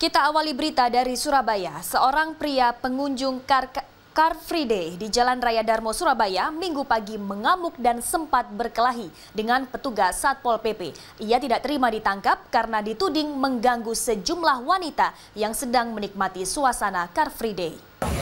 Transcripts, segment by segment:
Kita awali berita dari Surabaya. Seorang pria pengunjung Car Free Day di Jalan Raya Darmo, Surabaya, Minggu pagi mengamuk dan sempat berkelahi dengan petugas Satpol PP. Ia tidak terima ditangkap karena dituding mengganggu sejumlah wanita yang sedang menikmati suasana Car Free Day.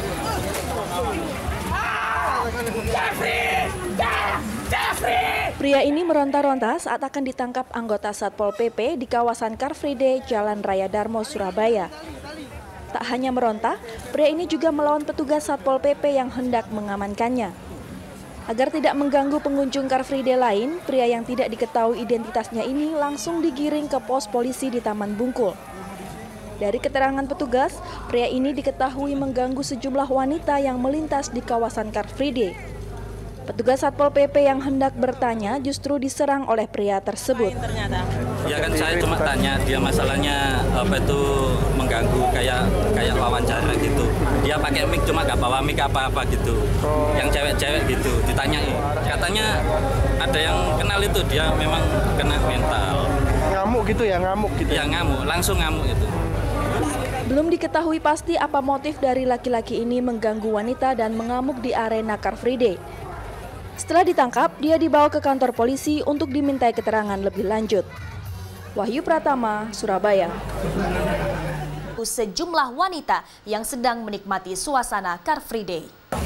Pria ini meronta-ronta saat akan ditangkap anggota Satpol PP di kawasan Car Free Day Jalan Raya Darmo, Surabaya. Tak hanya meronta, pria ini juga melawan petugas Satpol PP yang hendak mengamankannya. Agar tidak mengganggu pengunjung Car Free Day lain, pria yang tidak diketahui identitasnya ini langsung digiring ke pos polisi di Taman Bungkul. Dari keterangan petugas, pria ini diketahui mengganggu sejumlah wanita yang melintas di kawasan Car Free Day. Petugas Satpol PP yang hendak bertanya justru diserang oleh pria tersebut. Ya kan saya cuma tanya dia masalahnya apa itu mengganggu kayak wawancara gitu. Dia pakai mic cuma gak bawa mic apa-apa gitu. Yang cewek-cewek gitu ditanyai. Katanya ada yang kenal itu dia memang kena mental. Ngamuk gitu ya, ngamuk gitu. Ya ngamuk, langsung ngamuk itu. Belum diketahui pasti apa motif dari laki-laki ini mengganggu wanita dan mengamuk di arena Car Free Day. Setelah ditangkap, dia dibawa ke kantor polisi untuk dimintai keterangan lebih lanjut. Wahyu Pratama, Surabaya. Sejumlah wanita yang sedang menikmati suasana Car Free Day.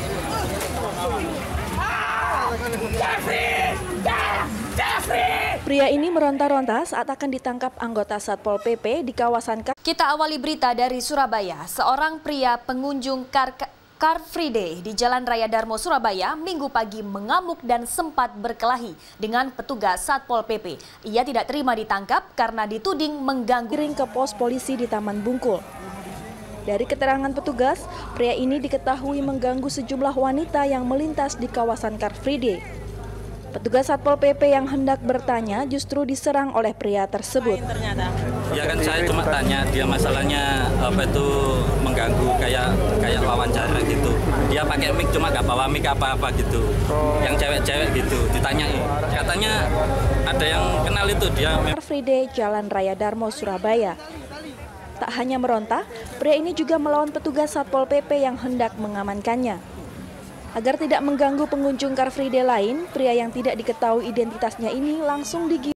Pria ini meronta-ronta saat akan ditangkap anggota Satpol PP di kawasan. Kita awali berita dari Surabaya. Seorang pria pengunjung Car Free Day di Jalan Raya Darmo, Surabaya, Minggu pagi mengamuk dan sempat berkelahi dengan petugas Satpol PP. Ia tidak terima ditangkap karena dituding mengganggu ke pos polisi di Taman Bungkul. Dari keterangan petugas, pria ini diketahui mengganggu sejumlah wanita yang melintas di kawasan Car Free Day. Petugas Satpol PP yang hendak bertanya justru diserang oleh pria tersebut. Ya kan saya cuma tanya dia masalahnya apa itu mengganggu kayak wawancara gitu. Dia pakai mic cuma gak bawa mic apa-apa gitu. Yang cewek-cewek gitu ditanyai. Katanya ada yang kenal itu dia. Car Free Day Jalan Raya Darmo, Surabaya. Tak hanya meronta, pria ini juga melawan petugas Satpol PP yang hendak mengamankannya. Agar tidak mengganggu pengunjung Car Free Day lain, pria yang tidak diketahui identitasnya ini langsung digiring